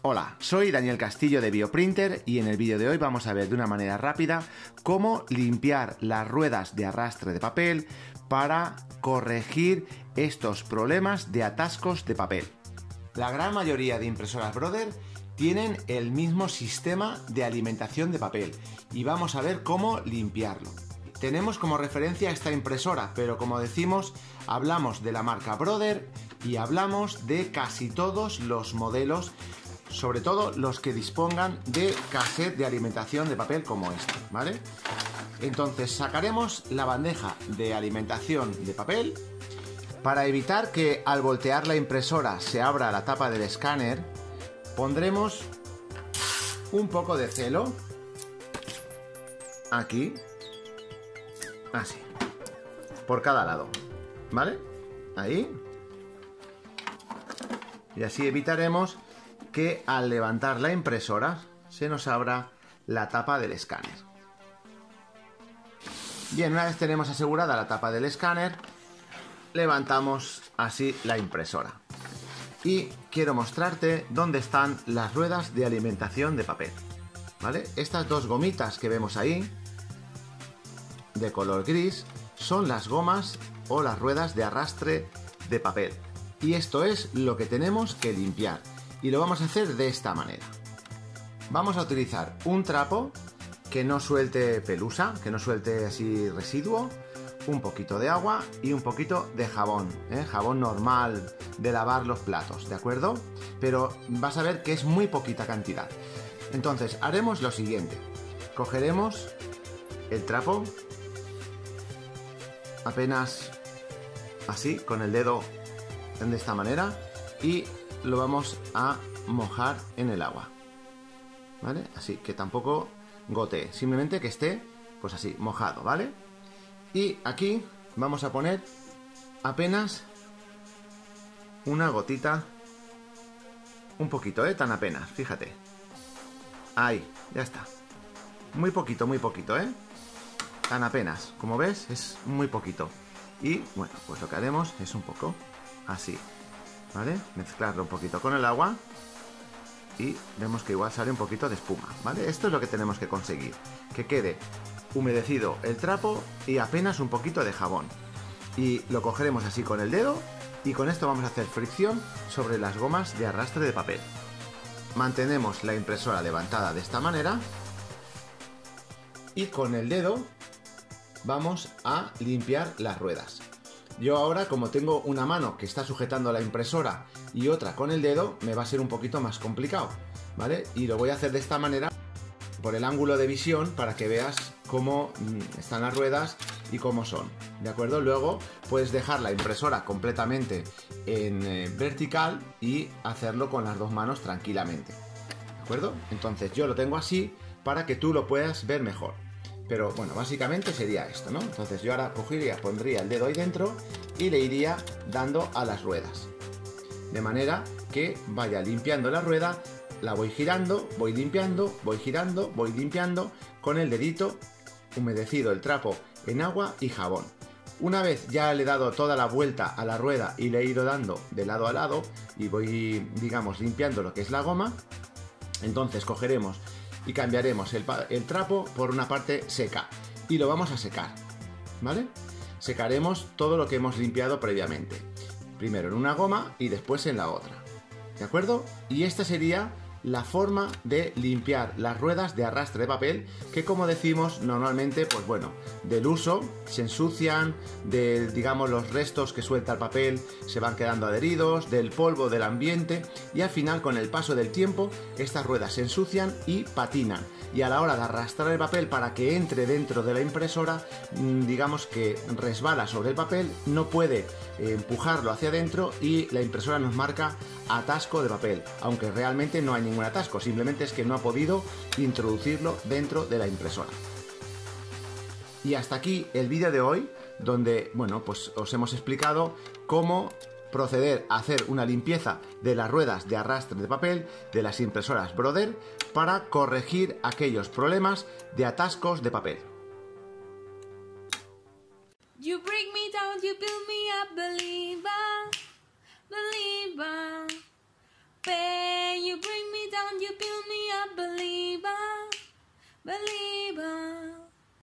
Hola, soy Daniel Castillo de Bioprinter y en el vídeo de hoy vamos a ver de una manera rápida cómo limpiar las ruedas de arrastre de papel para corregir estos problemas de atascos de papel. La gran mayoría de impresoras Brother tienen el mismo sistema de alimentación de papel y vamos a ver cómo limpiarlo. Tenemos como referencia esta impresora, pero como decimos, hablamos de la marca Brother y hablamos de casi todos los modelos, sobre todo los que dispongan de cassette de alimentación de papel como este, ¿vale? Entonces sacaremos la bandeja de alimentación de papel. Para evitar que al voltear la impresora se abra la tapa del escáner, pondremos un poco de celo aquí, así, por cada lado, ¿vale? Ahí. Y así evitaremos que al levantar la impresora se nos abra la tapa del escáner. Bien, una vez tenemos asegurada la tapa del escáner, levantamos así la impresora. Y quiero mostrarte dónde están las ruedas de alimentación de papel, ¿vale? Estas dos gomitas que vemos ahí, de color gris, son las gomas o las ruedas de arrastre de papel. Y esto es lo que tenemos que limpiar. Y lo vamos a hacer de esta manera. Vamos a utilizar un trapo que no suelte pelusa, que no suelte así residuo, un poquito de agua y un poquito de jabón, jabón normal de lavar los platos, ¿de acuerdo? Pero vas a ver que es muy poquita cantidad. Entonces haremos lo siguiente. Cogeremos el trapo, apenas así, con el dedo de esta manera, y lo vamos a mojar en el agua, ¿vale? Así, que tampoco gotee, simplemente que esté, pues así, mojado, ¿vale? Y aquí vamos a poner apenas una gotita, un poquito, tan apenas, fíjate. Ahí, ya está. Muy poquito, tan apenas, como ves, es muy poquito. Y, bueno, pues lo que haremos es un poco así, ¿vale? Mezclarlo un poquito con el agua y vemos que igual sale un poquito de espuma, ¿vale? Esto es lo que tenemos que conseguir, que quede humedecido el trapo y apenas un poquito de jabón. Y lo cogeremos así con el dedo y con esto vamos a hacer fricción sobre las gomas de arrastre de papel. Mantenemos la impresora levantada de esta manera y con el dedo vamos a limpiar las ruedas. Yo ahora, como tengo una mano que está sujetando la impresora y otra con el dedo, me va a ser un poquito más complicado, ¿vale? Y lo voy a hacer de esta manera, por el ángulo de visión, para que veas cómo están las ruedas y cómo son, ¿de acuerdo? Luego puedes dejar la impresora completamente en vertical y hacerlo con las dos manos tranquilamente, ¿de acuerdo? Entonces yo lo tengo así para que tú lo puedas ver mejor. Pero bueno, básicamente sería esto, ¿no? Entonces yo ahora cogería, pondría el dedo ahí dentro y le iría dando a las ruedas. De manera que vaya limpiando la rueda, la voy girando, voy limpiando, voy girando, voy limpiando con el dedito humedecido el trapo en agua y jabón. Una vez ya le he dado toda la vuelta a la rueda y le he ido dando de lado a lado y voy, digamos, limpiando lo que es la goma, entonces cogeremos y cambiaremos el trapo por una parte seca y lo vamos a secar, ¿vale? Secaremos todo lo que hemos limpiado previamente, primero en una goma y después en la otra, ¿de acuerdo? Y esta sería la forma de limpiar las ruedas de arrastre de papel que, como decimos, normalmente, pues bueno, del uso se ensucian, digamos, los restos que suelta el papel se van quedando adheridos, del polvo del ambiente, y al final, con el paso del tiempo, estas ruedas se ensucian y patinan, y a la hora de arrastrar el papel para que entre dentro de la impresora, digamos que resbala sobre el papel, no puede empujarlo hacia adentro y la impresora nos marca atasco de papel, aunque realmente no hay ningún atasco, simplemente es que no ha podido introducirlo dentro de la impresora. Y hasta aquí el vídeo de hoy, donde, bueno, pues os hemos explicado cómo proceder a hacer una limpieza de las ruedas de arrastre de papel de las impresoras Brother para corregir aquellos problemas de atascos de papel. You break me down, you build me up, believer, believer. When you bring me down. around, you build me a believer. Believe